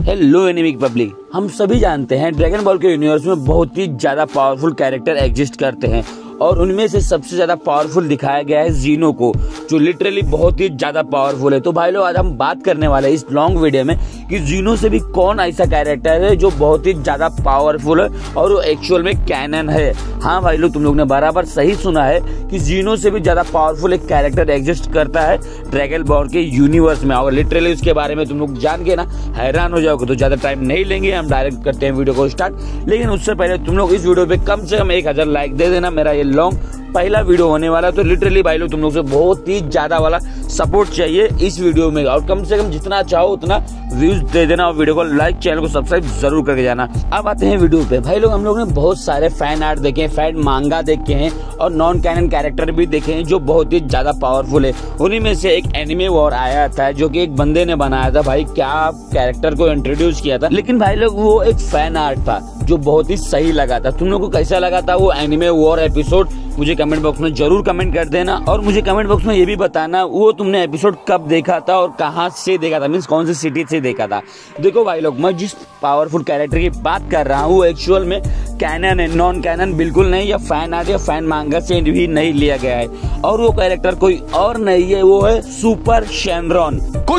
Hello anaemic public, हम सभी जानते हैं ड्रैगन बॉल के यूनिवर्स में बहुत ही ज्यादा पावरफुल कैरेक्टर एग्जिस्ट करते हैं और उनमें से सबसे ज्यादा पावरफुल दिखाया गया है जीनो को, जो लिटरली बहुत ही ज्यादा पावरफुल है। तो भाई लोग आज हम बात करने वाले हैं इस लॉन्ग वीडियो में कि जीनो से भी कौन ऐसा कैरेक्टर है जो बहुत ही ज्यादा पावरफुल है और वो एक्चुअल में कैनन है। हाँ भाई लोग, तुम लोग ने बराबर सही सुना है कि जीनो से भी ज्यादा पावरफुल एक कैरेक्टर एग्जिस्ट करता है ड्रैगन बॉल के यूनिवर्स में। और लिटरली उसके बारे में तुम लोग जान के ना हैरान हो जाओगे। तो ज्यादा टाइम नहीं लेंगे, हम डायरेक्ट करते हैं वीडियो को स्टार्ट। लेकिन उससे पहले तुम लोग इस वीडियो पे कम से कम 1000 लाइक दे देना। मेरा ये लॉन्ग पहला वीडियो होने वाला है, तो लिटरली भाई लोग तुम लोग से बहुत ही ज्यादा वाला सपोर्ट चाहिए इस वीडियो में। और कम से कम जितना चाहो उतना व्यूज दे देना और वीडियो को लाइक, चैनल को सब्सक्राइब जरूर करके जाना। अब आते हैं वीडियो पे। भाई लोग हम लोग ने बहुत सारे फैन आर्ट देखे हैं, फैन मांगा देखे हैं और नॉन कैनन कैरेक्टर भी देखे हैं जो बहुत ही ज्यादा पावरफुल है। उन्हीं में से एक एनिमे वॉर आया था जो कि एक बंदे ने बनाया था। भाई क्या कैरेक्टर को इंट्रोड्यूस किया था, लेकिन भाई लोग वो एक फैन आर्ट था जो बहुत ही सही लगा था। तुम लोग को कैसा लगा था वो एनिमे वॉर एपिसोड, मुझे कमेंट बॉक्स में जरूर कमेंट कर देना। और मुझे कमेंट बॉक्स में ये भी बताना वो तुमने एपिसोड कब देखा था और कहाँ से देखा था, मीन्स कौन सी सिटी से देखा था। देखो भाई लोग, मैं जिस पावरफुल कैरेक्टर की बात कर रहा हूँ वो एक्चुअल में कैनन है, नॉन कैनन बिल्कुल नहीं, या फैन आर्ट या फैन मांगा से भी नहीं लिया गया है। और वो कैरेक्टर कोई और नहीं है, वो है सुपर शेनरॉन।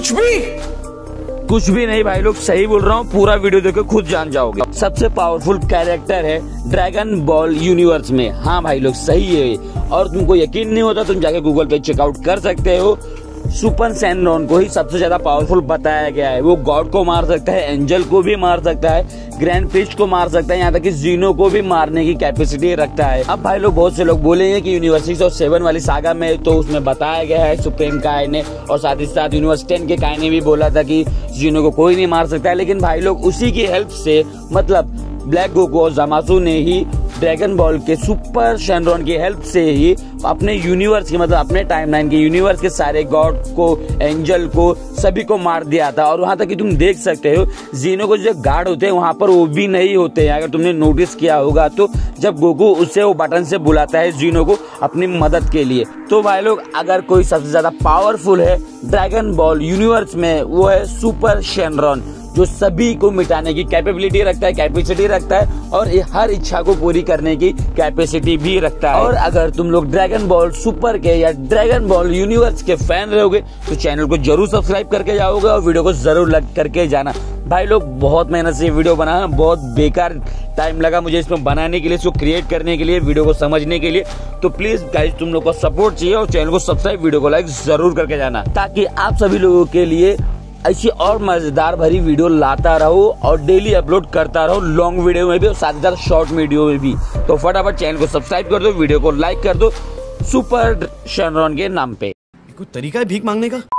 कुछ भी नहीं भाई लोग, सही बोल रहा हूँ। पूरा वीडियो देखो, खुद जान जाओगे। सबसे पावरफुल कैरेक्टर है ड्रैगन बॉल यूनिवर्स में। हाँ भाई लोग, सही है। और तुमको यकीन नहीं होता तुम जाके गूगल पे चेकआउट कर सकते हो। सुपर शेनरॉन को ही सबसे ज्यादा पावरफुल बताया गया है। वो गॉड को मार सकता है, एंजल को भी मार सकता है, ग्रैंड प्रीस्ट को मार सकता है, यहाँ तक कि जीनो को भी मारने की कैपेसिटी रखता है। अब भाई लोग बहुत से लोग बोलेंगे कि यूनिवर्स 6 और 7 वाली सागा में तो उसमें बताया गया है सुप्रीम काय ने, और साथ ही साथ यूनिवर्स 10 के काय ने भी बोला था कि जीनो को कोई नहीं मार सकता है। लेकिन भाई लोग उसी की हेल्प से, मतलब ब्लैक गोकू और ज़मासू ने ही ड्रैगन बॉल के सुपर शेनरॉन की हेल्प से ही अपने यूनिवर्स के, मतलब अपने टाइमलाइन के यूनिवर्स के सारे गॉड को, एंजल को, सभी को मार दिया था। और वहां तक कि तुम देख सकते हो जीनो को जो गार्ड होते हैं वहां पर वो भी नहीं होते हैं। अगर तुमने नोटिस किया होगा तो जब गोकू उससे वो बटन से बुलाता है जीनो को अपनी मदद के लिए। तो भाई लोग अगर कोई सबसे ज्यादा पावरफुल है ड्रैगन बॉल यूनिवर्स में वो है सुपर शेनरॉन, जो सभी को मिटाने की कैपेबिलिटी रखता है, कैपेसिटी रखता है और हर इच्छा को पूरी करने की कैपेसिटी भी रखता है। और अगर तुम लोग ड्रैगन बॉल सुपर के या ड्रैगन बॉल यूनिवर्स के फैन रहोगे तो चैनल को जरूर सब्सक्राइब करके जाओगे और वीडियो को जरूर लाइक करके जाना। भाई लोग बहुत मेहनत से वीडियो बना, बहुत बेकार टाइम लगा मुझे इसमें बनाने के लिए, इसको क्रिएट करने के लिए, वीडियो को समझने के लिए। तो प्लीज गाइस तुम लोग को सपोर्ट चाहिए और चैनल को सब्सक्राइब, वीडियो को लाइक जरूर करके जाना, ताकि आप सभी लोगों के लिए ऐसी और मजेदार भरी वीडियो लाता रहो और डेली अपलोड करता रहो, लॉन्ग वीडियो में भी और साथ ही साथ शॉर्ट वीडियो में भी। तो फटाफट चैनल को सब्सक्राइब कर दो, वीडियो को लाइक कर दो सुपर शेनरॉन के नाम पे। कोई तरीका है भीख मांगने का?